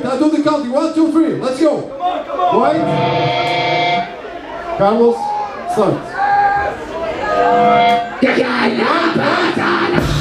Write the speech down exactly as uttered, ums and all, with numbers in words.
I'll do the counting. One, two, three. Let's go. Come on, come on. White. Carlos. Start. White, white.